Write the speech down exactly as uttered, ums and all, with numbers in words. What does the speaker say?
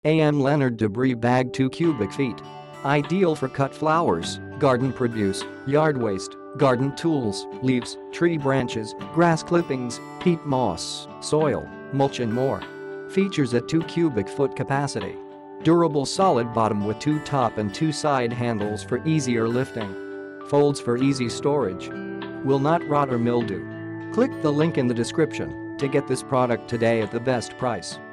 A M Leonard Debris Bag two cubic feet. Ideal for cut flowers, garden produce, yard waste, garden tools, leaves, tree branches, grass clippings, peat moss, soil, mulch and more. Features a two cubic foot capacity. Durable solid bottom with two top and two side handles for easier lifting. Folds for easy storage. Will not rot or mildew. Click the link in the description to get this product today at the best price.